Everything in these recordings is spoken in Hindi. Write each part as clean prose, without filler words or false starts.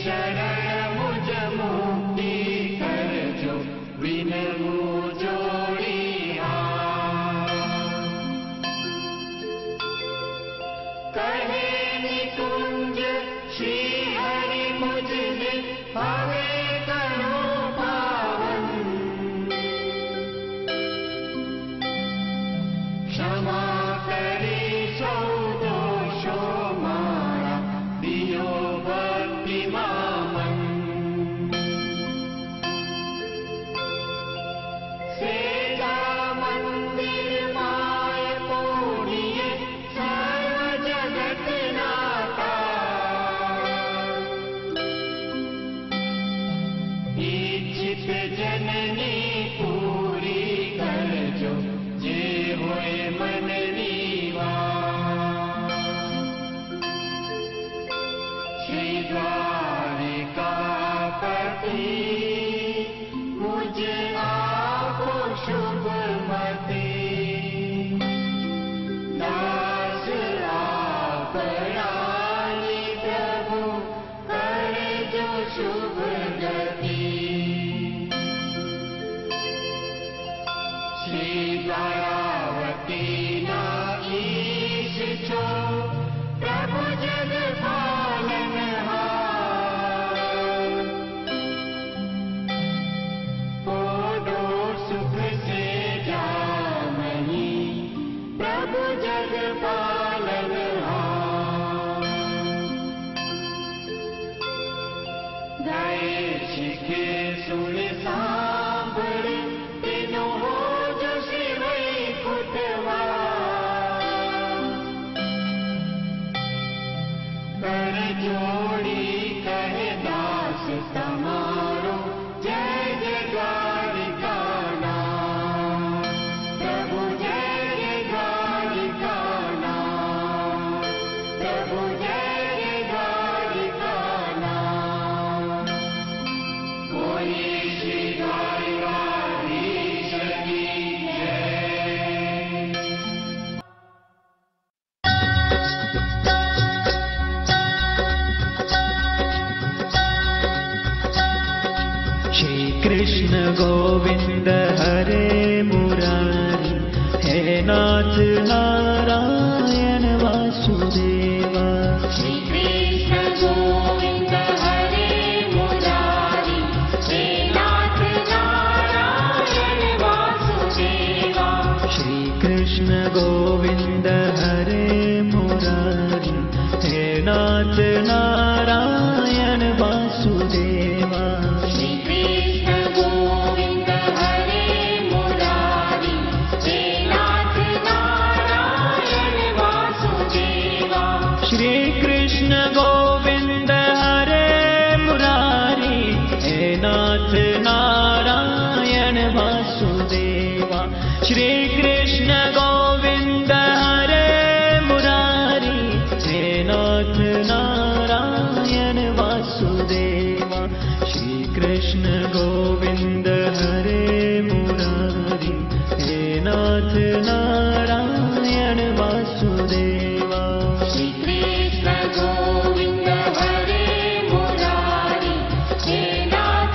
शरण मुझ मुक्ति करजो विनमु जोड़ी कहे निकुंज श्री हरि मुझने हवे करो पावन क्षमा करे सौ दोषो मारा दियो भक्ति मामन सेजा मंदिर माय पूरिये सर्व जगत नाता इच्छित जननी पूरी करजो जे होए मन नीवा श्री द्वारिकापति मुझ आपो शुभ मति दास आपरानी प्रभु करजो शुभ गति श्री द्वारावती ना ईश छो प्रभु जग पालनहार पोडो सुख से जामही प्रभु जग पालनहार गाए शिखे सुन सांभळ तेनो हो जो श्री वैकुंठवास कर जोड़ी कहे दास तमारो जय जय द्वारिका नाम प्रभु जय जय द्वारिका नाम प्रभु जय जय द्वारिका नाम बोलिए श्री द्वारिकाधीश की जय। श्री कृष्ण गोविंद हरे मुरारी हे नाथ नारायण वासुदेवा श्री कृष्ण गोविंद हरे मुरारी हे नाथ नारायण वासुदेवा श्री कृष्ण गोविंद हरे मुरारी हे नाथ नारायण वासुदेवा श्री कृष्ण गोविंद हरे मुरारी हे नाथ नारायण वासुदेवा श्री कृष्ण गोविंद हरे मुरारी हे नाथ नारायण वासुदेवा श्री कृष्ण गोविंद हरे मुरारी हे नाथ नारायण वासुदेवा श्री कृष्ण गोविंद हरे मुरारी हे नाथ नारायण वासुदेवा श्री कृष्ण गोविंद हरे मुरारी हे नाथ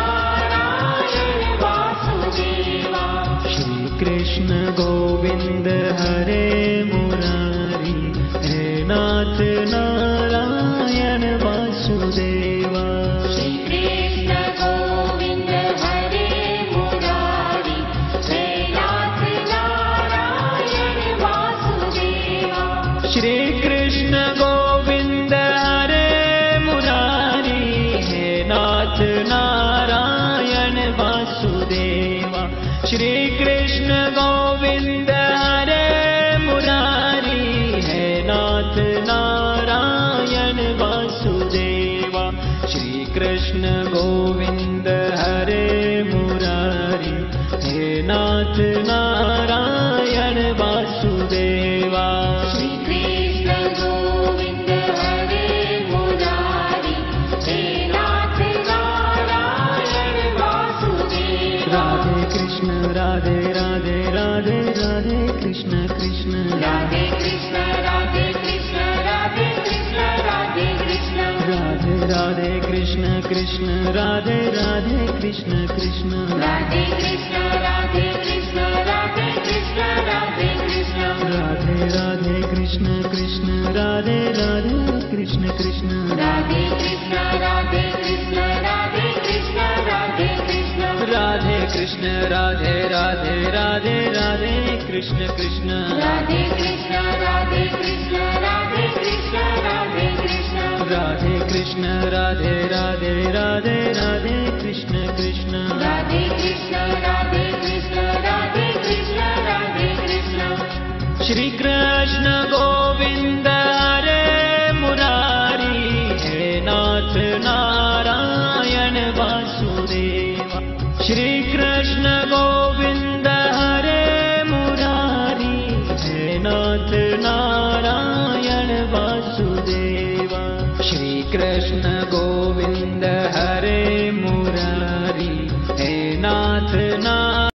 नारायण वासुदेवा श्री कृष्ण गोविंद हरे मुरारी हे नाथ नारायण वासुदेवा श्री कृष्ण गोविंद हरे मुरारी हे नाथ नारायण वासुदेवा श्री कृष्ण गोविंद हरे मुरारी हे नाथ नारायण वासुदेवा श्री कृष्ण गोविंद हरे मुरारी हे नाथ नारायण वासुदेवा श्री कृष्ण गोविंद हरे मुरारी हे नाथ नारायण वासुदेवा श्री कृष्ण गोविंद हरे मुरारी हे नाथ नारायण वासुदेवा राधे कृष्ण राधे राधे राधे राधे कृष्ण कृष्ण राधे कृष्ण राधे कृष्ण राधे कृष्ण राधे कृष्ण राधे राधे कृष्ण कृष्ण कृष्ण राधे राधे कृष्ण कृष्ण राधे कृष्ण राधे कृष्ण राधे कृष्ण राधे कृष्ण राधे राधे कृष्ण कृष्ण राधे राधे कृष्ण कृष्ण राधे कृष्ण राधे कृष्ण राधे कृष्ण राधे कृष्ण राधे कृष्ण राधे राधे राधे राधे कृष्ण कृष्ण राधे कृष्ण राधे कृष्ण राधे कृष्ण राधे कृष्ण राधे कृष्ण राधे राधे राधे राधे कृष्ण कृष्ण राधे कृष्ण राधे कृष्ण राधे कृष्ण राधे कृष्ण श्री कृष्ण गोविंद हरे मुरारी हे नाथ नारायण वासुदेव श्री कृष्ण गोविंद हरे मुरारी हे नाथ नारायण वासुदेव श्री कृष्ण